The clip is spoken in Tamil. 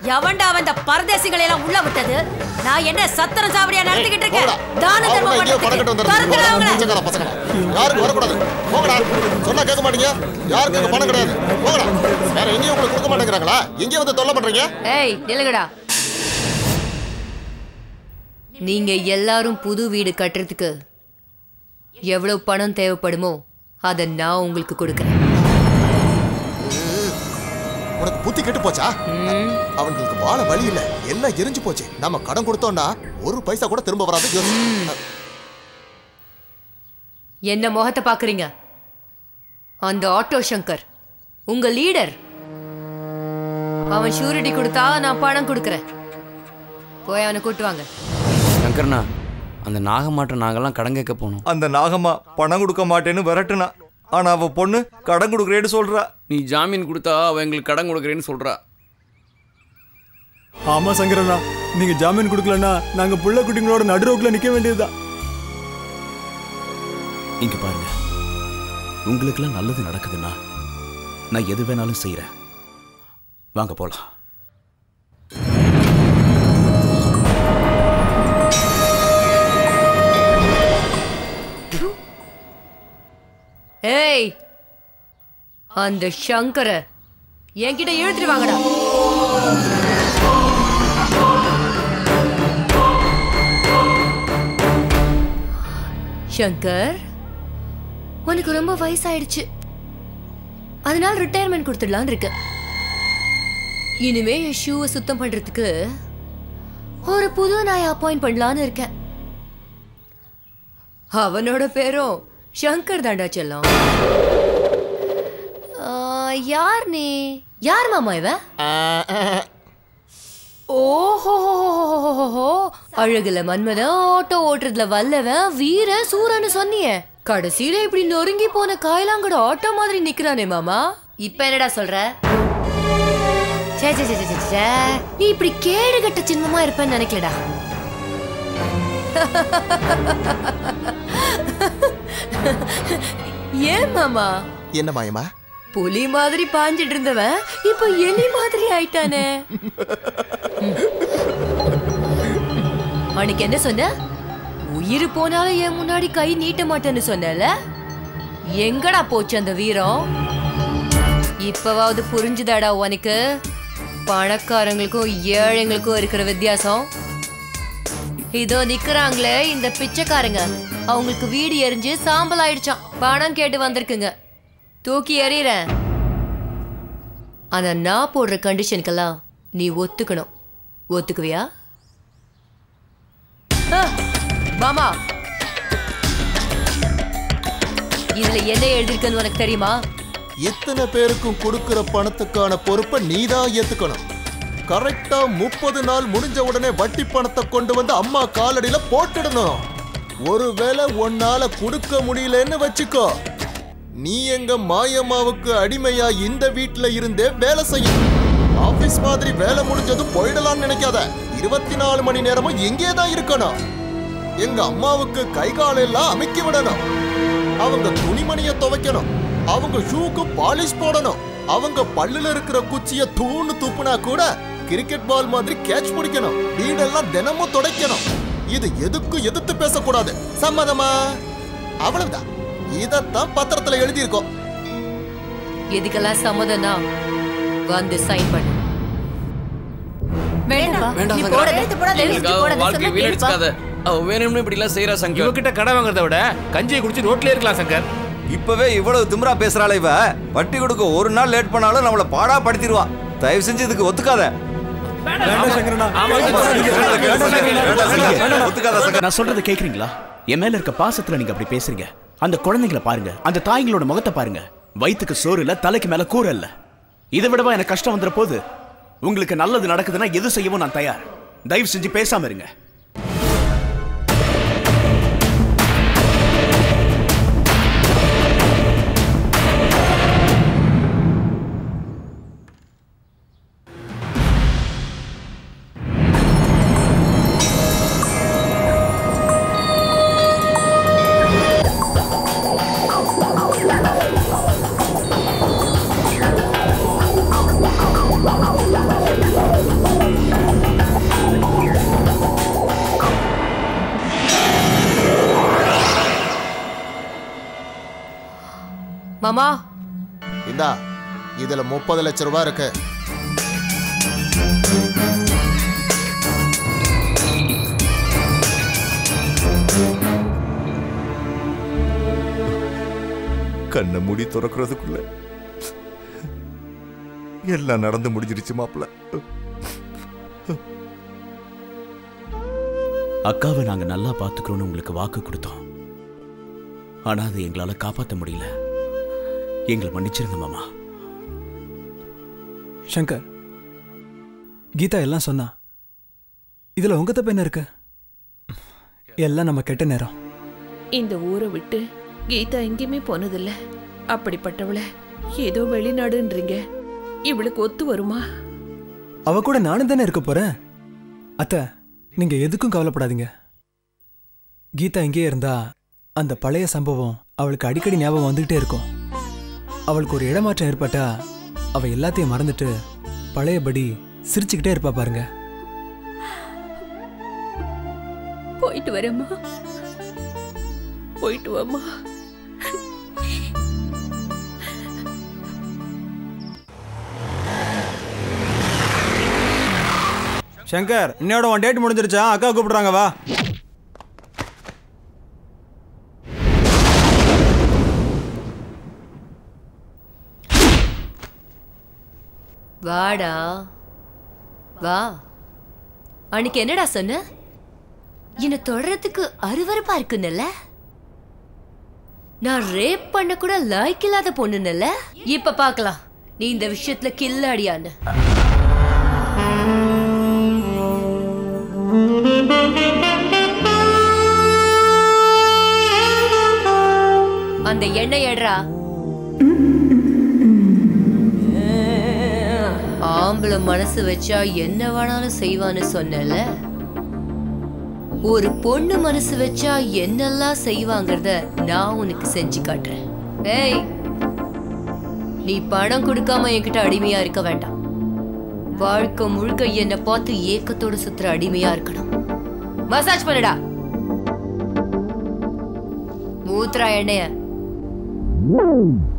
எவன்டா அவன் பரதேசிகளை எல்லாம் உள்ள விட்டது? நான் என்ன சத்திரம் சாவடியா நடத்திக்கிட்டு இருக்கேன்? தான தர்மம் பசங்க யாருக்கு வரக்கூடாது. போங்கடா. சொன்னா கேட்க மாட்டீங்க. யாருக்கு எங்க பணம் கிடையாது. போங்கடா. வேற எங்கேயும் உங்களுக்கு கொடுக்க மாட்டேங்கிறாங்களா? எங்கேயும் வந்து தொல்லை பண்றீங்க? ஏய் நில்லுங்கடா. நீங்க எல்லாரும் புது வீடு கட்டுறதுக்கு எவ்வளவு பணம் தேவைப்படுமோ அதை நான் உங்களுக்கு கொடுக்கிறேன். உனக்கு புத்தி கெட்டு போச்சா? அவங்களுக்கு வாழ வழி இல்ல, எல்லாம் எரிஞ்சு போச்சு. நம்ம கடன் கொடுத்தோம்னா ஒரு பைசா கூட திரும்ப வராது. என்ன முகத்தை பாக்குறீங்க? அந்த ஆட்டோ சங்கர் உங்க லீடர். அவன் ஷூரிட்டி கொடுத்தா நான் பணம் கொடுக்கறேன். போய் அவனை கூட்டு வாங்க. சங்கர்னா, அந்த நாகமாட்ட நாங்கெல்லாம் கடன் கேட்க போனோம். அந்த நாகம்மா பணம் கொடுக்க மாட்டேன்னு விரட்டுனா. ஆனா அவ பொண்ணு கடன் கொடுக்குறேன்னு சொல்றா. நீ ஜாமீன் கொடுத்தா அவ எங்களுக்கு கடன் கொடுக்குறேன்னு சொல்றா. ஆமா சங்கரண்ணா, நீங்க ஜாமீன் கொடுக்கலன்னா நாங்க புள்ள குட்டிங்களோட நடுரோக்குல நிக்க வேண்டியதுதான். இங்க பாருங்க, உங்களுக்கெல்லாம் நல்லது நடக்குதுன்னா நான் எது வேணாலும் செய்யறேன். வாங்க போலாம். ஏய், அந்த சங்கர என்கிட்ட இழுத்துட்டு வாங்கடா. சங்கர், உனக்கு ரொம்ப வயசாயிடுச்சு, அதனால ரிட்டையர்மெண்ட் கொடுத்துடலான்னு இருக்கு. இனிமே என் ஷூவை சுத்தம் பண்றதுக்கு ஒரு புது நாயை அப்பாயிண்ட் பண்ணலான்னு இருக்கேன். அவனோட பேரும் ஷங்கர் தாண்டா செல்லம். யார் நீ? யார் மாமா இவ? ஓஹோ, அழகுல மன்மதன், ஆட்டோ ஓட்டுறதுல வல்லவன், வீர சூரன்னு சொன்னிய. கடைசியில இப்படி நொறுங்கி போன காயலாங்கட ஆட்டோ மாதிரி நிக்கிறானே மாமா. இப்ப என்னடா சொல்ற? நீ இப்படி கேடு கட்ட சின்னமா இருப்பேன்னு நினைக்கலடா. ஏன் மாமா? என்ன மாயமா? புலி மாதிரி பாஞ்சிட்டு இருந்தவன் இப்ப எலி மாதிரி ஆயிட்டானே. அன்னைக்கு என்ன சொன்ன? உயிர் போனாலும் என் முன்னாடி கை நீட்ட மாட்டேன்னு சொன்னல. எங்கடா போச்சு அந்த வீரம்? இப்பவாவது புரிஞ்சுதாடா உனக்கு பணக்காரங்களுக்கும் ஏழைங்களுக்கும் இருக்கிற வித்தியாசம்? இதோ நிக்கிறாங்களே இந்த பிச்சைக்காரங்க, அவங்களுக்கு வீடு எரிஞ்சு சாம்பல் ஆயிடுச்சான். பணம் கேட்டு வந்திருக்குங்க, தூக்கி எறிறேன். ஆனா நான் போடுற கண்டிஷனுக்கெல்லாம் நீ ஒத்துக்கணும். ஒத்துக்குவியா? மாமா, இதுல என்ன எழுதிருக்குன்னு உனக்கு தெரியுமா? இத்தனை பேருக்கும் கொடுக்கிற பணத்துக்கான பொறுப்பை நீதான் ஏத்துக்கணும். கரெக்டா 30 நாள் முடிஞ்ச உடனே வட்டி பணத்தை கொண்டு வந்து அம்மா காலடியில போட்டுடணும். ஒருவேளை உன்னால கொடுக்க முடியலன்னு வச்சுக்கோ, நீ எங்க மாயம்மாவுக்கு அடிமையா இந்த வீட்டுல இருந்தே வேலை செய்யும். ஆபீஸ் மாதிரி வேலை முடிஞ்சதும் போயிடலாம்னு நினைக்காத. 24 மணி நேரமும் எங்கே தான் இருக்கணும். எங்க அம்மாவுக்கு கை காலெல்லாம் அமைக்கி விடணும். அவங்க துணிமணிய துவைக்கணும். அவங்க ஷூக்கு பாலிஷ் போடணும். அவங்க பல்லுல இருக்கிற குச்சிய தூணு துப்புனா கூட கிரிக்கெட் பால் மாதிரி கேட்ச் பிடிக்கணும். வீடெல்லாம் தினமும் துடைக்கணும். இது எதுக்கும் எதிர்த்து பேசக்கூடாது. சம்மதமா? அவ்வளவுதான். இதத்தான் பத்திரத்துல எழுதியிருக்கோம். எதுக்கெல்லாம் சம்மதம்னா வந்து சைன் பண்ணு. வேணும்னு இப்படி எல்லாம் செய்யறா சங்கர். இவகிட்ட கடை வாங்குறத விட கஞ்சியை குடிச்சு ரோட்ல இருக்கலாம் சங்கர். இப்பவே இவ்வளவு திமிரா பேசுறாளே இவ. வட்டி கொடுக்க ஒரு நாள் லேட் பண்ணாலும் நம்மள பாடா படுத்திடுவா. தயவு செஞ்சு இதுக்கு ஒத்துக்காத. நான் சொல்றதை கேக்குறீங்களா? என் மேல இருக்க பாசத்துல நீங்க அப்படி பேசுறீங்க. அந்த குழந்தைங்களை பாருங்க, அந்த தாய்களோட முகத்தை பாருங்க. வயிற்றுக்கு சோறு இல்ல, தலைக்கு மேல கூரை இல்ல. இதை விடவா எனக்கு கஷ்டம் வந்துற போது? உங்களுக்கு நல்லது நடக்குதுன்னா எது செய்யவும் நான் தயார். தயவு செஞ்சு பேசாம இருங்க. மாமா இந்தா இதுல 30 லட்சம் ரூபாய் இருக்கு. கண்ணை மூடி திறக்கிறதுக்குள்ள எல்லாம் நடந்து முடிஞ்சிருச்சு மாப்பிள்ள. அக்காவை நாங்க நல்லா பாத்துக்கிறோம்னு உங்களுக்கு வாக்கு கொடுத்தோம். ஆனா அதை எங்களால காப்பாற்ற முடியல. எங்களை மன்னிச்சிருங்க மாமா. சங்கர், கீதா எல்லாம் சொன்னா. இதுல உங்க தப்பு என்ன இருக்கு? எல்லாம் நம்ம கெட்ட நேரம். இந்த ஊரை விட்டு கீதா எங்கேயுமே போனதில்ல. அப்படிப்பட்டவளை ஏதோ வெளிநாடுன்றீங்க. இவளுக்கு ஒத்து வருமா? அவ கூட நானும் தானே இருக்க போறேன். அத்தை, நீங்க எதுக்கும் கவலைப்படாதீங்க. கீதா இங்கேயே இருந்தா அந்த பழைய சம்பவம் அவளுக்கு அடிக்கடி ஞாபகம் வந்துகிட்டே இருக்கும். அவளுக்கு ஒரு இடமாற்றம் ஏற்பட்டா அவ எல்லாத்தையும் மறந்துட்டு பழையபடி சிரிச்சுக்கிட்டே இருப்பா பாருங்க. போயிட்டு வரேம்மா. போயிட்டு வாமா. சங்கர், இன்னையோட உன் டேட் முடிஞ்சிருச்சா? அக்கா கூப்பிடுறாங்க, வா. வாடா வா. அன்னைக்கு என்னடா சொன்ன? என்ன தொடறதுக்கு அருவருப்பா இருக்குன்னல்ல? நான் ரேப் பண்ண கூட லாய்க்கு இல்லாத பொண்ணுன்னல்ல? இப்ப பார்க்கலாம் நீ இந்த விஷயத்துல கில்லாடியான்னு. அந்த எண்ணெய் எடுறா. ஆம்பளை மனசு வச்சா என்ன வேணாலும் செய்வான்னு சொன்னல. ஒரு பொண்ணு மனசு வச்சா என்னெல்லாம் செய்வாங்கிறத நான் உனக்கு செஞ்சு காட்டுறேன். ஏய், நீ பணம் கொடுக்காம என்கிட்ட அடிமையா இருக்க வேண்டாம். வாழ்க்கை முழுக்க என்னை பார்த்து ஏக்கத்தோட சுத்துற அடிமையா இருக்கணும். மசாஜ் பண்ணுடா. ஊத்துறா எண்ணெய.